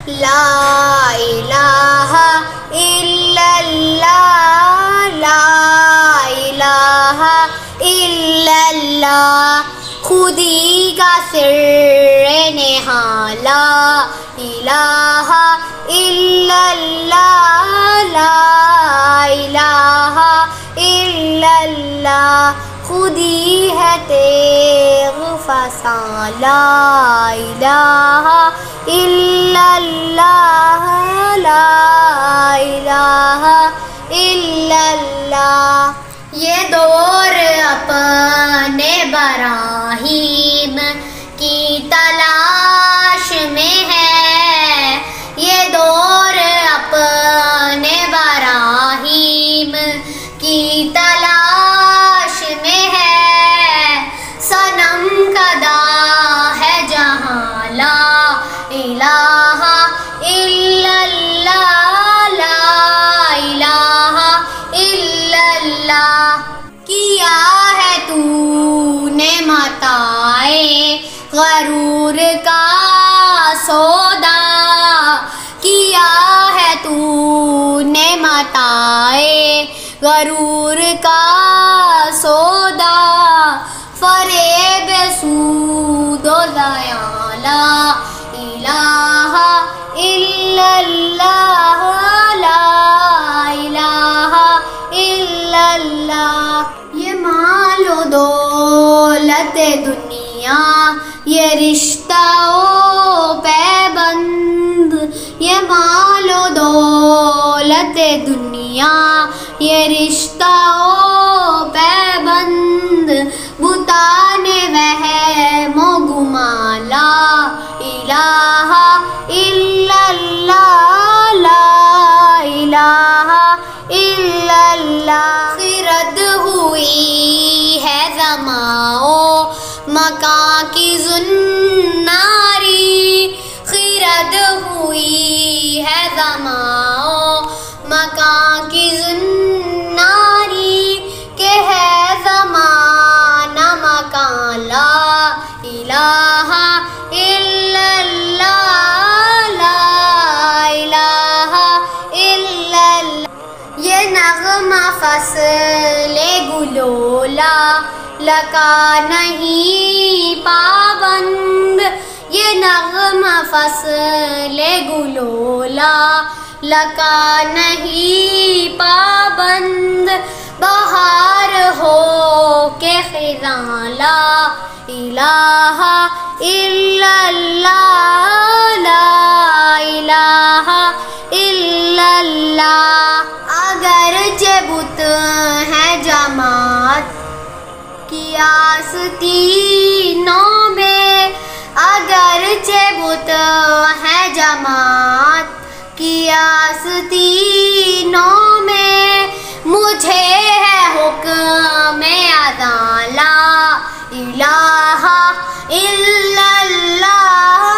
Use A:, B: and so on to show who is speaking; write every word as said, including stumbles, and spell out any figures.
A: لا الہ الا اللہ، لا الہ الا اللہ، خودی کا سر نہاں، لا الہ الا اللہ، لا الہ الا اللہ، خودی ہے تیغ فساں، لا الہ الا اللہ، لا الہ الا اللہ۔ یہ دور اپنے براہیم کی تلاش میں ہے، یہ دور اپنے براہیم کی تلاش میں ہے، صنم کدا ہے جہاں، لا الہ الا اللہ، لا الہ الا اللہ۔ کیا ہے تو نے متاعِ غرور کا سودا، کیا ہے تو نے متاعِ غرور کا سودا، فریب سود و ضیاع، لا الہ الا اللہ، لا الہ الا اللہ۔ یہ مال و دولت دنیا، یہ رشتہ و پیبند، یہ مال و دولت دنیا، یہ رشتہ و پیبند، بتان وہم و گماں، لا الہ الا اللہ، لا الہ الا اللہ۔ خرد ہوئی ہے زماں و مکاں کی زناری، خرد ہوئی ہے زماں و مکاں کی زناری، کہ ہے زمانہ مکاں، لا الہ الا اللہ، لا الہ الا اللہ۔ یہ نغمہ فصل گلولا لگا نہیں پابند، یہ نغمہ فصل گلولا لگا نہیں پابند، بہار ہو کے خزاں، لا الہ الا اللہ، لا الہ الا اللہ۔ اگرچہ بت ہے جماعت کی آستینوں میں، اگرچہ بت ہے جماعت کی آستینوں میں، مجھے ہے حکم اذاں، لا الہ الا اللہ،